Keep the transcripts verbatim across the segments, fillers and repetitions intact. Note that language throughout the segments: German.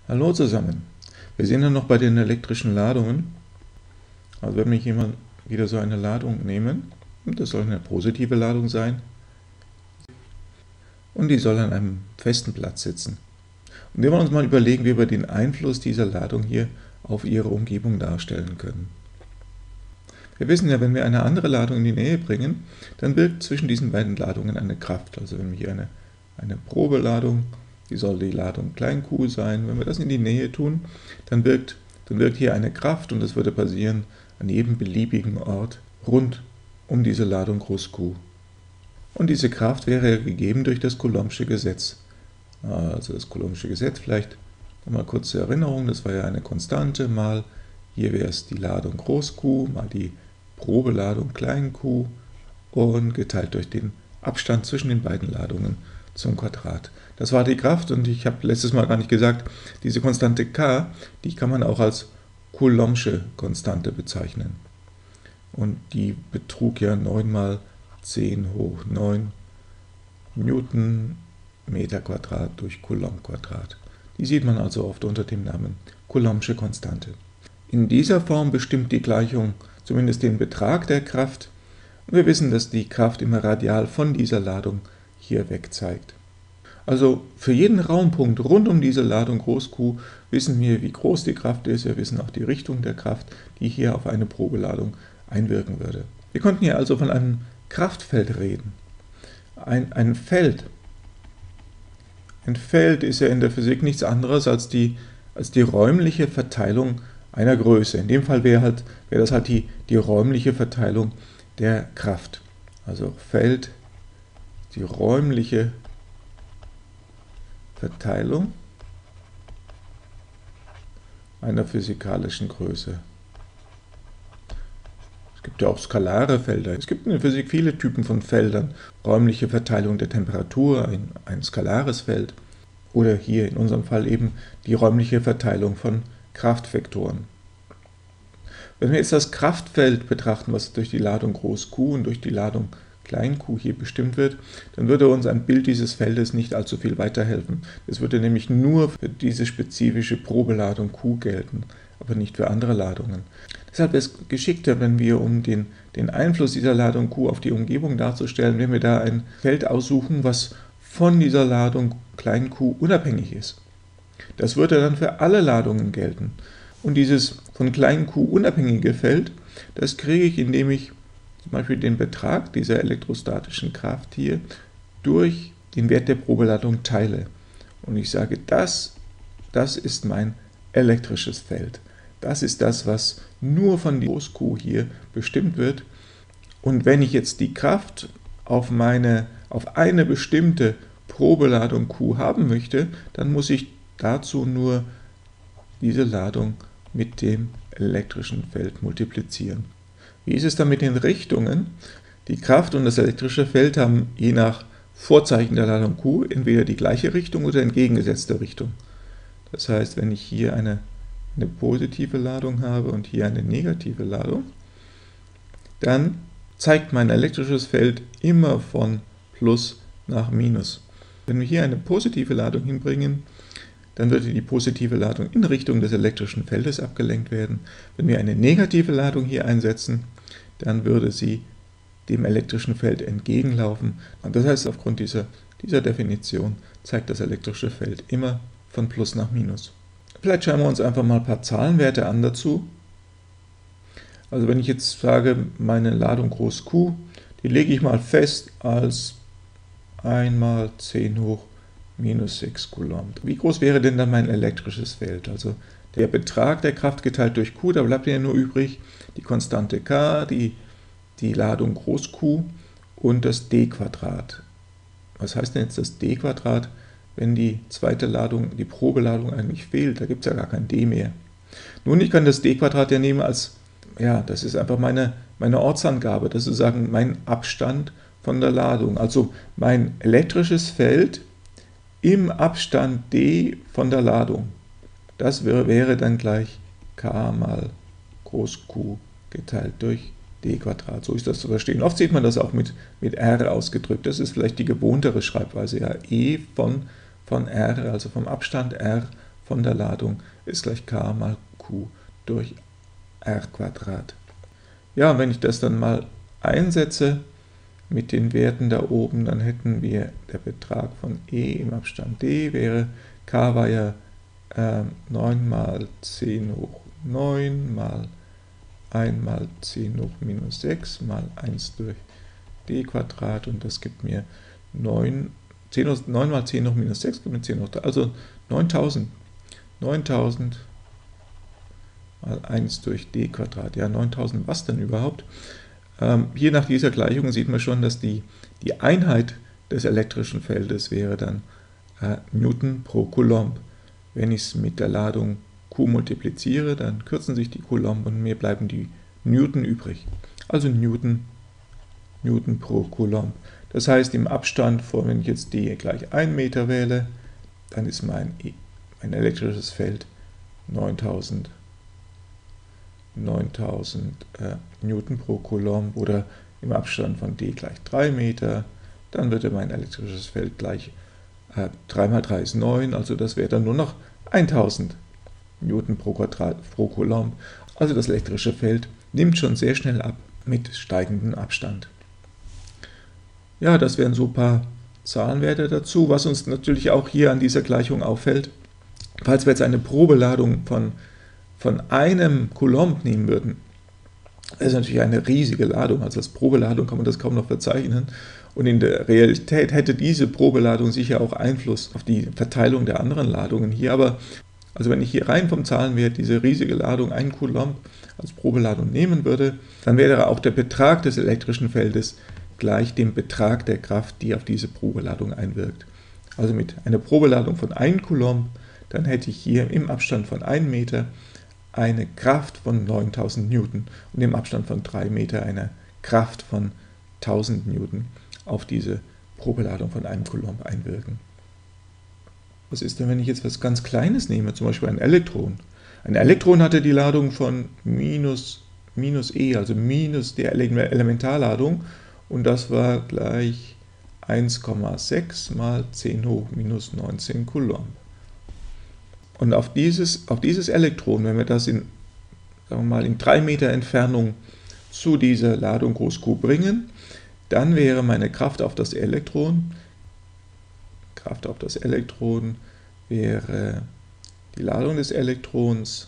Hallo zusammen. Wir sind ja noch bei den elektrischen Ladungen. Also wenn wir hier mal wieder so eine Ladung nehmen, das soll eine positive Ladung sein, und die soll an einem festen Platz sitzen. Und wir wollen uns mal überlegen, wie wir den Einfluss dieser Ladung hier auf ihre Umgebung darstellen können. Wir wissen ja, wenn wir eine andere Ladung in die Nähe bringen, dann wirkt zwischen diesen beiden Ladungen eine Kraft. Also wenn wir hier eine, eine Probeladung, die soll die Ladung klein q sein, wenn wir das in die Nähe tun, dann wirkt, dann wirkt hier eine Kraft und das würde passieren an jedem beliebigen Ort rund um diese Ladung groß Q. Und diese Kraft wäre gegeben durch das Coulombsche Gesetz. Also das Coulombsche Gesetz, vielleicht nochmal kurz zur Erinnerung, das war ja eine Konstante, mal hier wäre es die Ladung groß Q, mal die Probeladung klein q und geteilt durch den Abstand zwischen den beiden Ladungen zum Quadrat. Das war die Kraft und ich habe letztes Mal gar nicht gesagt, diese Konstante K, die kann man auch als Coulombsche Konstante bezeichnen. Und die betrug ja neun mal zehn hoch neun Newton Meter Quadrat durch Coulomb Quadrat. Die sieht man also oft unter dem Namen Coulombsche Konstante. In dieser Form bestimmt die Gleichung zumindest den Betrag der Kraft. Und wir wissen, dass die Kraft immer radial von dieser Ladung hier weg zeigt. Also für jeden Raumpunkt rund um diese Ladung groß Q wissen wir, wie groß die Kraft ist. Wir wissen auch die Richtung der Kraft, die hier auf eine Probeladung einwirken würde. Wir konnten hier also von einem Kraftfeld reden. Ein, ein Feld. Ein Feld ist ja in der Physik nichts anderes als die, als die räumliche Verteilung einer Größe. In dem Fall wäre, halt, wäre das halt die, die räumliche Verteilung der Kraft. Also Feld, die räumliche Verteilung einer physikalischen Größe. Es gibt ja auch skalare Felder. Es gibt in der Physik viele Typen von Feldern. Räumliche Verteilung der Temperatur, ein, ein skalares Feld. Oder hier in unserem Fall eben die räumliche Verteilung von Kraftvektoren. Wenn wir jetzt das Kraftfeld betrachten, was durch die Ladung groß Q und durch die Ladung klein q hier bestimmt wird, dann würde uns ein Bild dieses Feldes nicht allzu viel weiterhelfen. Es würde nämlich nur für diese spezifische Probeladung Q gelten, aber nicht für andere Ladungen. Deshalb ist es geschickter, wenn wir, um den, den Einfluss dieser Ladung Q auf die Umgebung darzustellen, wenn wir da ein Feld aussuchen, was von dieser Ladung klein q unabhängig ist. Das würde dann für alle Ladungen gelten. Und dieses von klein q unabhängige Feld, das kriege ich, indem ich zum Beispiel den Betrag dieser elektrostatischen Kraft hier durch den Wert der Probeladung teile. Und ich sage, das, das ist mein elektrisches Feld. Das ist das, was nur von groß Q hier bestimmt wird. Und wenn ich jetzt die Kraft auf, meine, auf eine bestimmte Probeladung Q haben möchte, dann muss ich dazu nur diese Ladung mit dem elektrischen Feld multiplizieren. Wie ist es dann mit den Richtungen? Die Kraft und das elektrische Feld haben je nach Vorzeichen der Ladung Q entweder die gleiche Richtung oder entgegengesetzte Richtung. Das heißt, wenn ich hier eine, eine positive Ladung habe und hier eine negative Ladung, dann zeigt mein elektrisches Feld immer von Plus nach Minus. Wenn wir hier eine positive Ladung hinbringen, dann würde die positive Ladung in Richtung des elektrischen Feldes abgelenkt werden. Wenn wir eine negative Ladung hier einsetzen, dann würde sie dem elektrischen Feld entgegenlaufen. Und das heißt, aufgrund dieser, dieser Definition zeigt das elektrische Feld immer von Plus nach Minus. Vielleicht schauen wir uns einfach mal ein paar Zahlenwerte an dazu. Also wenn ich jetzt sage, meine Ladung groß Q, die lege ich mal fest als eins mal zehn hoch minus sechs Coulomb. Wie groß wäre denn dann mein elektrisches Feld? Also der Betrag der Kraft geteilt durch Q, da bleibt ja nur übrig die Konstante K, die, die Ladung groß Q und das d-Quadrat. Was heißt denn jetzt das d-Quadrat, wenn die zweite Ladung, die Probeladung eigentlich fehlt? Da gibt es ja gar kein d mehr. Nun, ich kann das d-Quadrat ja nehmen als, ja, das ist einfach meine, meine Ortsangabe, das ist sozusagen mein Abstand von der Ladung. Also mein elektrisches Feld im Abstand d von der Ladung. Das wäre, wäre dann gleich K mal groß Q geteilt durch d-Quadrat. So ist das zu verstehen. Oft sieht man das auch mit, mit r ausgedrückt. Das ist vielleicht die gewohntere Schreibweise. Ja, e von, von r, also vom Abstand r von der Ladung ist gleich k mal q durch r Quadrat. Ja, und wenn ich das dann mal einsetze mit den Werten da oben, dann hätten wir der Betrag von E im Abstand d wäre, k war ja äh, neun mal zehn hoch neun mal eins mal zehn hoch minus sechs mal eins durch d Quadrat, und das gibt mir neun, neun mal zehn hoch minus sechs gibt mir zehn hoch drei, also neuntausend. neuntausend mal eins durch d Quadrat. Ja, neuntausend, was denn überhaupt? Ähm, hier nach dieser Gleichung sieht man schon, dass die, die Einheit des elektrischen Feldes wäre dann äh, Newton pro Coulomb. Wenn ich es mit der Ladung Q multipliziere, dann kürzen sich die Coulomb und mir bleiben die Newton übrig. Also Newton, Newton pro Coulomb. Das heißt, im Abstand von, wenn ich jetzt d gleich ein Meter wähle, dann ist mein, mein elektrisches Feld neuntausend, neuntausend äh, Newton pro Coulomb, oder im Abstand von d gleich drei Meter, dann würde mein elektrisches Feld gleich äh, drei mal drei ist neun, also das wäre dann nur noch tausend Newton pro, Quadrat, pro Coulomb. Also das elektrische Feld nimmt schon sehr schnell ab mit steigendem Abstand. Ja, das wären so ein paar Zahlenwerte dazu. Was uns natürlich auch hier an dieser Gleichung auffällt, falls wir jetzt eine Probeladung von, von einem Coulomb nehmen würden, das ist natürlich eine riesige Ladung, also als Probeladung kann man das kaum noch verzeichnen. Und in der Realität hätte diese Probeladung sicher auch Einfluss auf die Verteilung der anderen Ladungen hier. Aber also wenn ich hier rein vom Zahlenwert diese riesige Ladung, einen Coulomb, als Probeladung nehmen würde, dann wäre auch der Betrag des elektrischen Feldes gleich dem Betrag der Kraft, die auf diese Probeladung einwirkt. Also mit einer Probeladung von einem Coulomb, dann hätte ich hier im Abstand von einem Meter eine Kraft von neuntausend Newton und im Abstand von drei Meter eine Kraft von tausend Newton auf diese Probeladung von einem Coulomb einwirken. Was ist denn, wenn ich jetzt was ganz Kleines nehme, zum Beispiel ein Elektron? Ein Elektron hatte die Ladung von minus, minus E, also minus der Elementarladung, und das war gleich eins Komma sechs mal zehn hoch minus neunzehn Coulomb. Und auf dieses, auf dieses Elektron, wenn wir das in, sagen wir mal, in drei Meter Entfernung zu dieser Ladung groß Q bringen, dann wäre meine Kraft auf das Elektron, Kraft auf das Elektron wäre die Ladung des Elektrons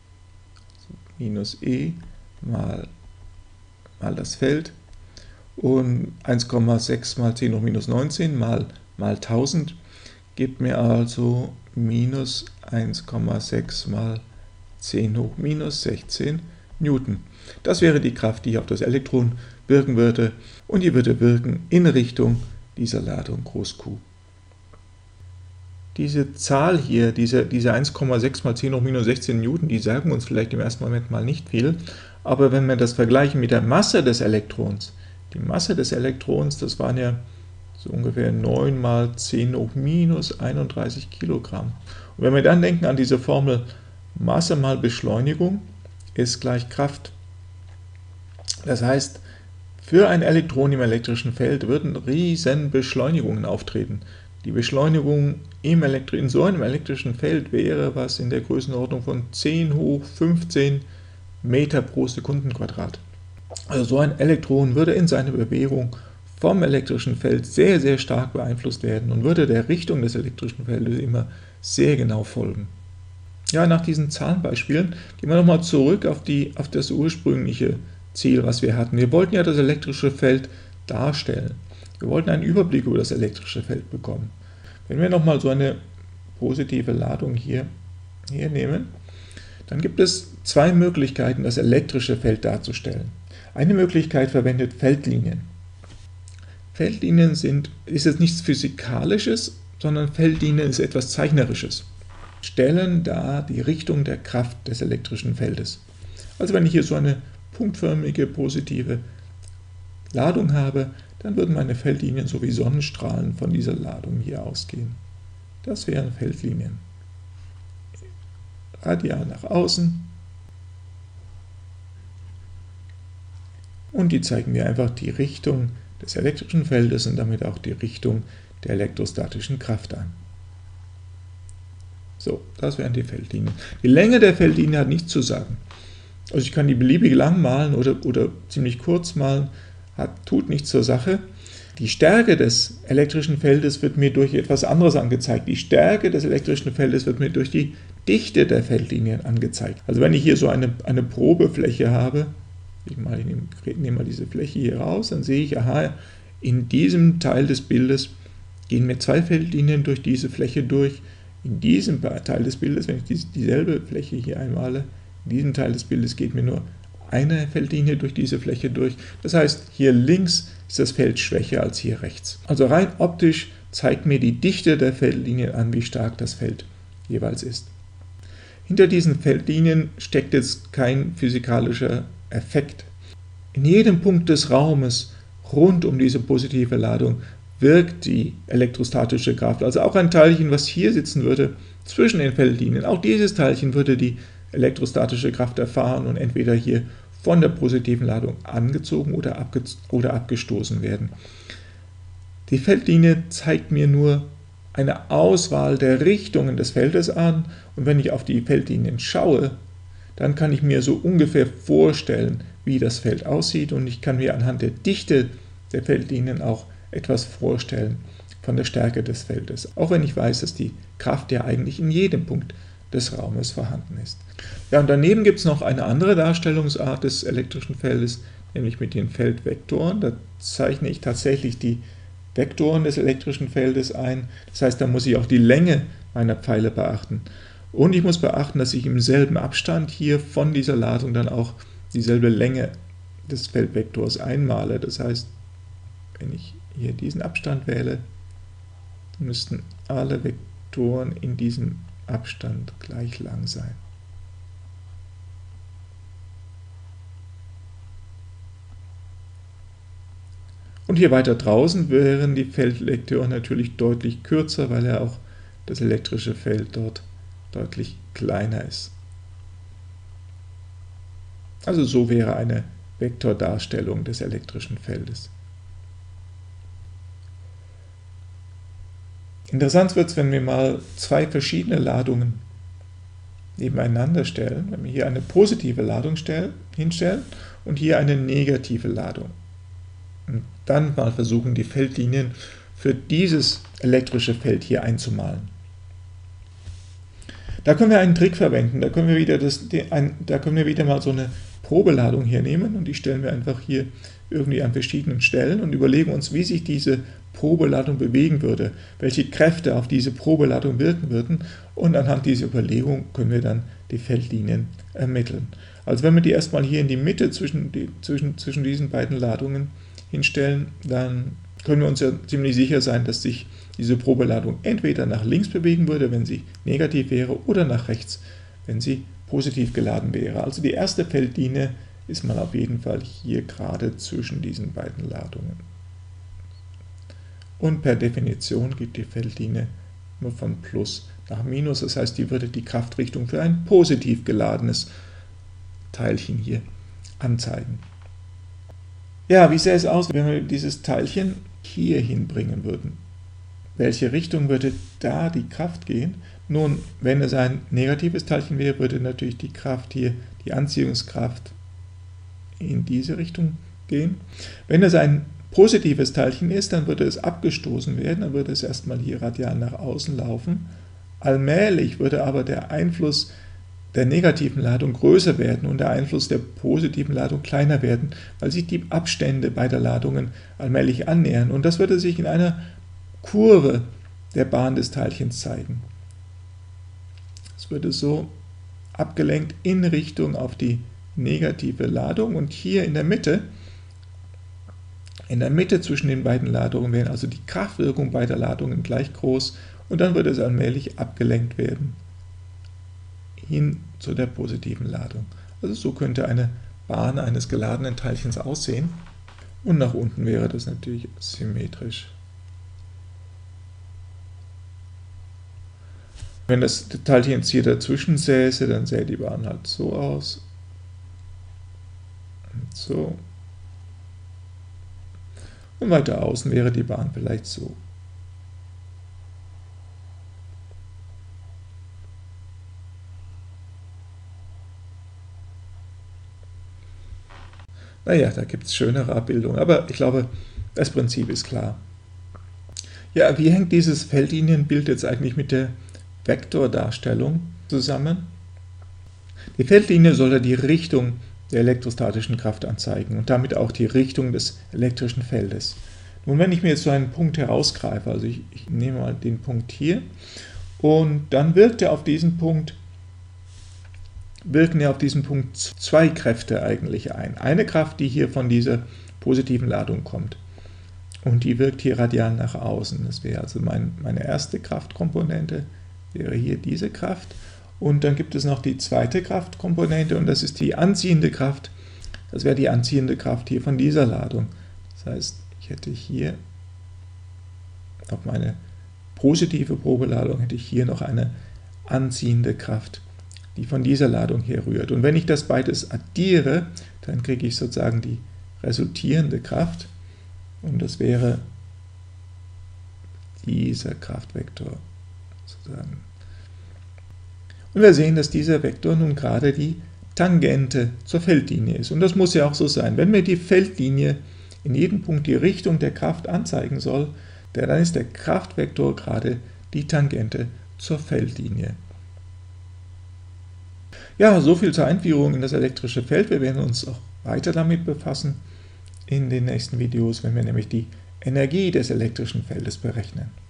minus E mal, mal das Feld, und eins Komma sechs mal zehn hoch minus neunzehn mal, mal tausend gibt mir also minus eins Komma sechs mal zehn hoch minus sechzehn Newton. Das wäre die Kraft, die auf das Elektron wirken würde, und die würde wirken in Richtung dieser Ladung groß Q. Diese Zahl hier, diese, diese eins Komma sechs mal zehn hoch minus sechzehn Newton, die sagen uns vielleicht im ersten Moment mal nicht viel, aber wenn wir das vergleichen mit der Masse des Elektrons, die Masse des Elektrons, das waren ja so ungefähr neun mal zehn hoch minus einunddreißig Kilogramm. Und wenn wir dann denken an diese Formel Masse mal Beschleunigung ist gleich Kraft. Das heißt, für ein Elektron im elektrischen Feld würden riesen Beschleunigungen auftreten. Die Beschleunigung im Elektri- in so einem elektrischen Feld wäre was in der Größenordnung von zehn hoch fünfzehn Meter pro Sekundenquadrat. Also so ein Elektron würde in seiner Bewegung vom elektrischen Feld sehr, sehr stark beeinflusst werden und würde der Richtung des elektrischen Feldes immer sehr genau folgen. Ja, nach diesen Zahlenbeispielen gehen wir nochmal zurück auf, die, auf das ursprüngliche Ziel, was wir hatten. Wir wollten ja das elektrische Feld darstellen. Wir wollten einen Überblick über das elektrische Feld bekommen. Wenn wir nochmal so eine positive Ladung hier, hier nehmen, dann gibt es zwei Möglichkeiten, das elektrische Feld darzustellen. Eine Möglichkeit verwendet Feldlinien. Feldlinien sind, ist jetzt nichts Physikalisches, sondern Feldlinien ist etwas Zeichnerisches. Stellen dar die Richtung der Kraft des elektrischen Feldes. Also wenn ich hier so eine punktförmige positive Ladung habe, dann würden meine Feldlinien so wie Sonnenstrahlen von dieser Ladung hier ausgehen. Das wären Feldlinien. Radial nach außen. Und die zeigen mir einfach die Richtung des elektrischen Feldes und damit auch die Richtung der elektrostatischen Kraft an. So, das wären die Feldlinien. Die Länge der Feldlinie hat nichts zu sagen. Also ich kann die beliebig lang malen oder, oder ziemlich kurz malen, hat, tut nichts zur Sache. Die Stärke des elektrischen Feldes wird mir durch etwas anderes angezeigt. Die Stärke des elektrischen Feldes wird mir durch die Dichte der Feldlinien angezeigt. Also wenn ich hier so eine, eine Probefläche habe, ich, mal, ich nehme, nehme mal diese Fläche hier raus, dann sehe ich, aha, in diesem Teil des Bildes gehen mir zwei Feldlinien durch diese Fläche durch. In diesem Teil des Bildes, wenn ich dieselbe Fläche hier einmale, in diesem Teil des Bildes geht mir nur eine Feldlinie durch diese Fläche durch. Das heißt, hier links ist das Feld schwächer als hier rechts. Also rein optisch zeigt mir die Dichte der Feldlinien an, wie stark das Feld jeweils ist. Hinter diesen Feldlinien steckt jetzt kein physikalischer Effekt. In jedem Punkt des Raumes rund um diese positive Ladung wirkt die elektrostatische Kraft. Also auch ein Teilchen, was hier sitzen würde, zwischen den Feldlinien, auch dieses Teilchen würde die elektrostatische Kraft erfahren und entweder hier von der positiven Ladung angezogen oder, abge oder abgestoßen werden. Die Feldlinie zeigt mir nur eine Auswahl der Richtungen des Feldes an und wenn ich auf die Feldlinien schaue, dann kann ich mir so ungefähr vorstellen, wie das Feld aussieht und ich kann mir anhand der Dichte der Feldlinien auch etwas vorstellen von der Stärke des Feldes, auch wenn ich weiß, dass die Kraft ja eigentlich in jedem Punkt des Raumes vorhanden ist. Ja, und daneben gibt es noch eine andere Darstellungsart des elektrischen Feldes, nämlich mit den Feldvektoren. Da zeichne ich tatsächlich die Vektoren des elektrischen Feldes ein. Das heißt, da muss ich auch die Länge meiner Pfeile beachten. Und ich muss beachten, dass ich im selben Abstand hier von dieser Ladung dann auch dieselbe Länge des Feldvektors einmale. Das heißt, wenn ich hier diesen Abstand wähle, müssten alle Vektoren in diesem Abstand gleich lang sein. Und hier weiter draußen wären die Feldvektoren natürlich deutlich kürzer, weil ja auch das elektrische Feld dort deutlich kleiner ist. Also so wäre eine Vektordarstellung des elektrischen Feldes. Interessant wird es, wenn wir mal zwei verschiedene Ladungen nebeneinander stellen, wenn wir hier eine positive Ladung stellen, hinstellen und hier eine negative Ladung. Und dann mal versuchen, die Feldlinien für dieses elektrische Feld hier einzumalen. Da können wir einen Trick verwenden, da können wir wieder, das, die, ein, da können wir wieder mal so eine Probeladung hier nehmen und die stellen wir einfach hier irgendwie an verschiedenen Stellen und überlegen uns, wie sich diese Probeladung bewegen würde, welche Kräfte auf diese Probeladung wirken würden und anhand dieser Überlegung können wir dann die Feldlinien ermitteln. Also wenn wir die erstmal hier in die Mitte zwischen, die, zwischen, zwischen diesen beiden Ladungen hinstellen, dann können wir uns ja ziemlich sicher sein, dass sich diese Probeladung entweder nach links bewegen würde, wenn sie negativ wäre, oder nach rechts, wenn sie positiv geladen wäre. Also die erste Feldlinie ist mal auf jeden Fall hier gerade zwischen diesen beiden Ladungen. Und per Definition geht die Feldlinie nur von Plus nach Minus, das heißt, die würde die Kraftrichtung für ein positiv geladenes Teilchen hier anzeigen. Ja, wie sähe es aus, wenn wir dieses Teilchen hier hinbringen würden? Welche Richtung würde da die Kraft gehen? Nun, wenn es ein negatives Teilchen wäre, würde natürlich die Kraft hier, die Anziehungskraft, in diese Richtung gehen. Wenn es ein positives Teilchen ist, dann würde es abgestoßen werden, dann würde es erstmal hier radial nach außen laufen. Allmählich würde aber der Einfluss der negativen Ladung größer werden und der Einfluss der positiven Ladung kleiner werden, weil sich die Abstände beider Ladungen allmählich annähern. Und das würde sich in einer Kurve der Bahn des Teilchens zeigen. Es würde so abgelenkt in Richtung auf die negative Ladung und hier in der Mitte, in der Mitte zwischen den beiden Ladungen wäre also die Kraftwirkung beider Ladungen gleich groß und dann würde es allmählich abgelenkt werden hin zu der positiven Ladung. Also so könnte eine Bahn eines geladenen Teilchens aussehen und nach unten wäre das natürlich symmetrisch. Wenn das Teilchen jetzt hier dazwischen säße, dann sähe die Bahn halt so aus. Und so. Und weiter außen wäre die Bahn vielleicht so. Naja, da gibt es schönere Abbildungen, aber ich glaube, das Prinzip ist klar. Ja, wie hängt dieses Feldlinienbild jetzt eigentlich mit der Vektordarstellung zusammen? Die Feldlinie soll ja die Richtung der elektrostatischen Kraft anzeigen und damit auch die Richtung des elektrischen Feldes. Nun, wenn ich mir jetzt so einen Punkt herausgreife, also ich, ich nehme mal den Punkt hier, und dann wirkt er auf diesen Punkt, wirken ja auf diesen Punkt zwei Kräfte eigentlich ein. Eine Kraft, die hier von dieser positiven Ladung kommt. Und die wirkt hier radial nach außen. Das wäre also mein, meine erste Kraftkomponente, wäre hier diese Kraft. Und dann gibt es noch die zweite Kraftkomponente und das ist die anziehende Kraft. Das wäre die anziehende Kraft hier von dieser Ladung. Das heißt, ich hätte hier auf meine positive Probeladung hätte ich hier noch eine anziehende Kraft, die von dieser Ladung herrührt. Und wenn ich das beides addiere, dann kriege ich sozusagen die resultierende Kraft. Und das wäre dieser Kraftvektor sozusagen. Und wir sehen, dass dieser Vektor nun gerade die Tangente zur Feldlinie ist. Und das muss ja auch so sein. Wenn mir die Feldlinie in jedem Punkt die Richtung der Kraft anzeigen soll, dann ist der Kraftvektor gerade die Tangente zur Feldlinie. Ja, soviel zur Einführung in das elektrische Feld. Wir werden uns auch weiter damit befassen in den nächsten Videos, wenn wir nämlich die Energie des elektrischen Feldes berechnen.